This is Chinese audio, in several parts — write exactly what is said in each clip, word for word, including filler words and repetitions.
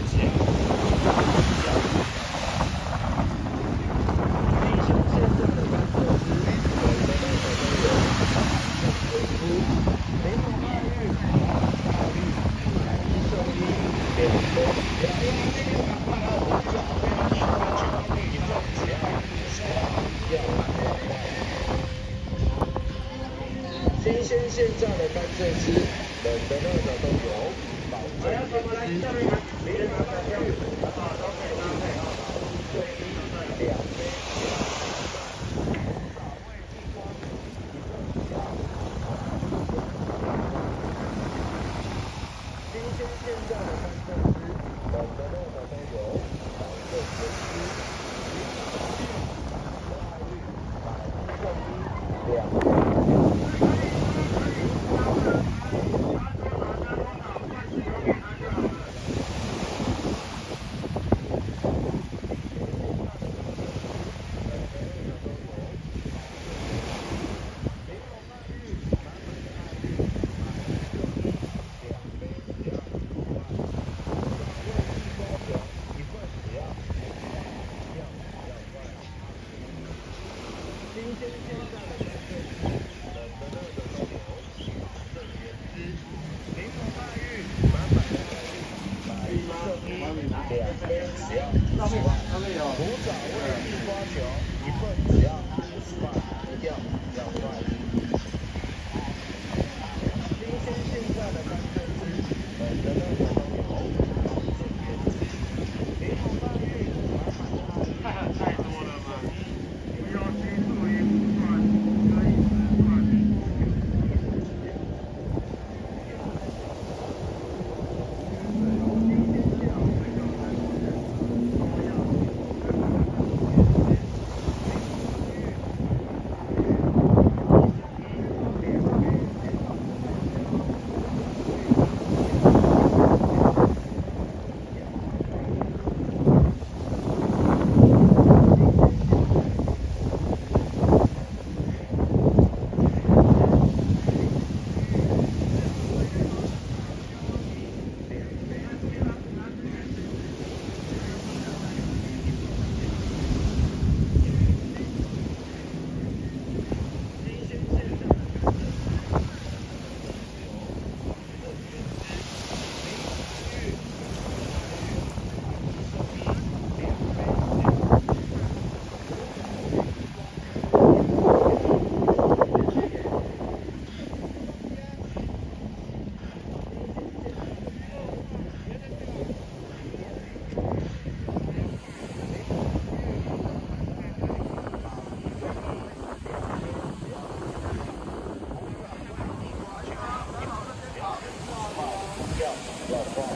新鲜现榨的甘蔗汁，冷的热的都有，保证原汁。没人拿下去，啊，都可以搭配啊。对，两杯。新鲜现榨的甘蔗汁，冷的热的都有，保证原汁。两杯。新鲜现榨的甘蔗汁，冷的热的都有，保证原汁。柠檬爱玉，满满的爱玉，买一送一，两杯只要五十块。古早味地瓜球，一份只要五十块，要要快。新鲜现榨的甘蔗汁，冷的热的都有，保证原汁。柠檬爱玉，满满的爱玉，太多了吧？不要拘束于不算，可以吃饭。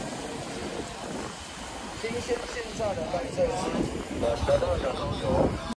新鲜现榨的甘蔗汁，冷的热的都有。